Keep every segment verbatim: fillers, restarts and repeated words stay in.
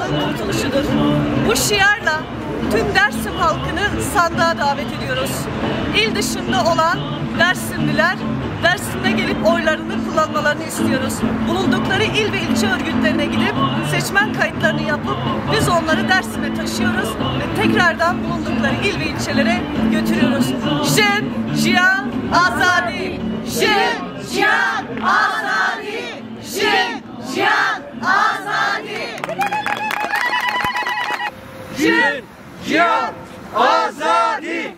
kurtuluşudur. Bu şiarla tüm Dersim halkını sandığa davet ediyoruz. İl dışında olan Dersimliler Dersim'de gelip oylarını kullanmalarını istiyoruz. Bulundukları il ve ilçe örgütlerine gidip seçmen kayıtlarını yapıp biz onları Dersim'e taşıyoruz ve tekrardan bulundukları il ve ilçelere götürüyoruz. Jen, Jiyan, Azadi! Jen, Jiyan, Azadi! Jen, Jiyan, Azadi! Jen, Jiyan, Azadi!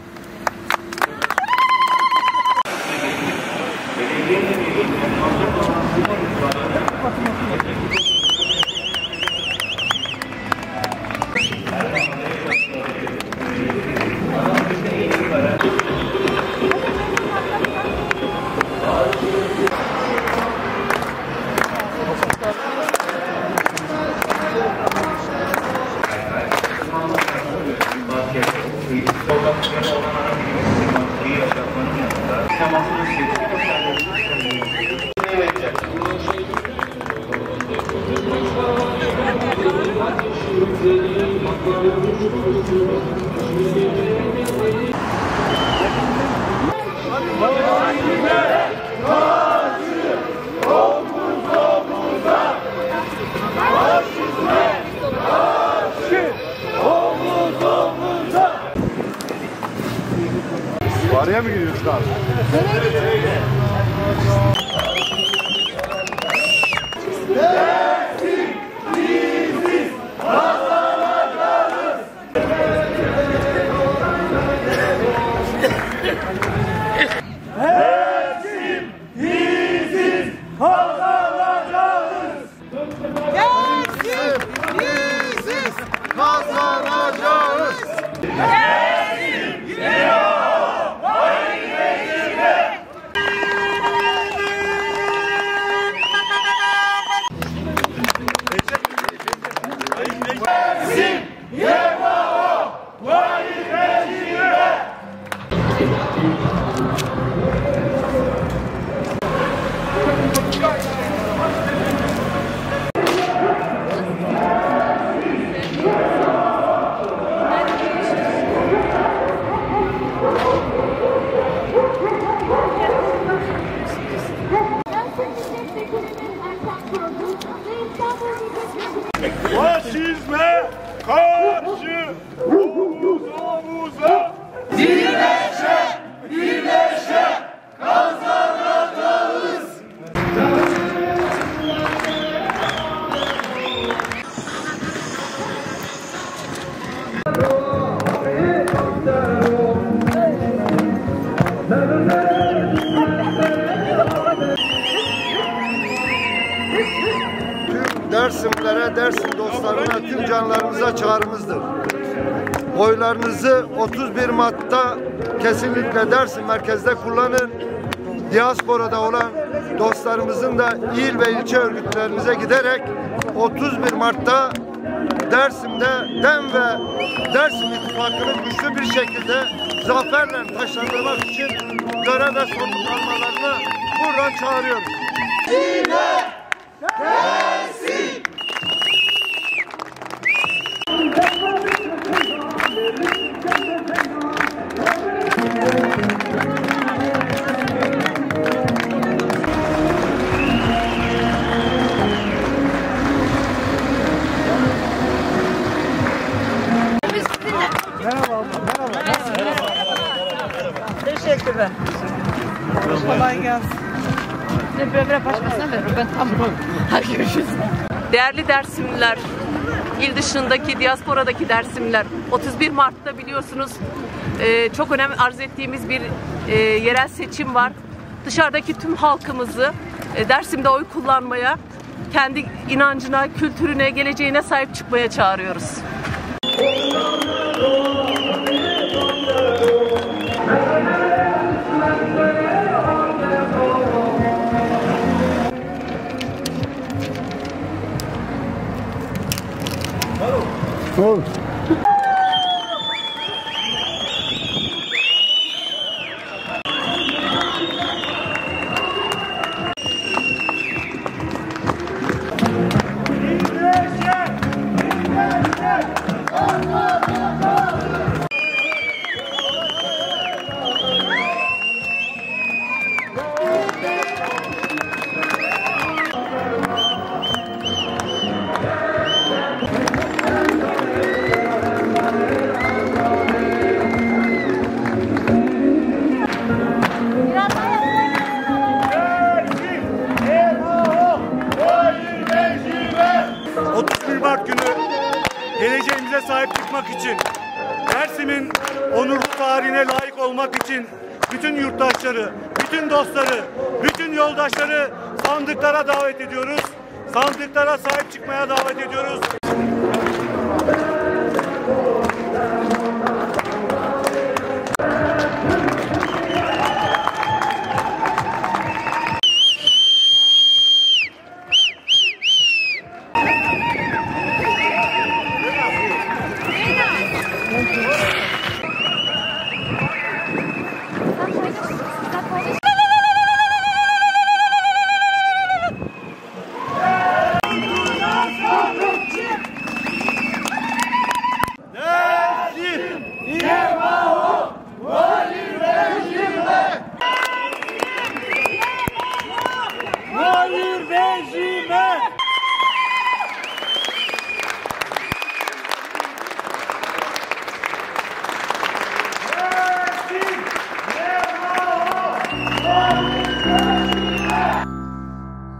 Araya mı gidiyoruz abi? Dersim biziz, kazanacağız. Dersim biziz, kazanacağız. Dersim biziz, kazanacağız. Dersim gidiyor. Faşizme karşı omuz omuza birleşe birleşe kazanacağız. Dersimlere, Dersim dostlarına, tüm canlarımıza çağrımızdır. Oylarınızı otuz bir Mart'ta kesinlikle Dersim merkezde kullanın. Diasporada olan dostlarımızın da il ve ilçe örgütlerinize giderek otuz bir Mart'ta Dersim'de DEM ve Dersim İttifakı'nı güçlü bir şekilde zaferle taşlandırmak için görev ve sorumluluk almalarını buradan çağırıyoruz. Yine Dersim! Merhaba, merhaba. Teşekkürler. Kolay gelsin. Böyle başkasına ver. Ben tamam. Hadi görüşürüz. Değerli Dersimliler, il dışındaki, diasporadaki Dersimliler, otuz bir Mart'ta biliyorsunuz e, çok önem arz ettiğimiz bir e, yerel seçim var. Dışarıdaki tüm halkımızı e, Dersim'de oy kullanmaya, kendi inancına, kültürüne, geleceğine sahip çıkmaya çağırıyoruz. Ol. Birleşe geleceğimize sahip çıkmak için, Dersim'in onurlu tarihine layık olmak için bütün yurttaşları, bütün dostları, bütün yoldaşları sandıklara davet ediyoruz. Sandıklara sahip çıkmaya davet ediyoruz.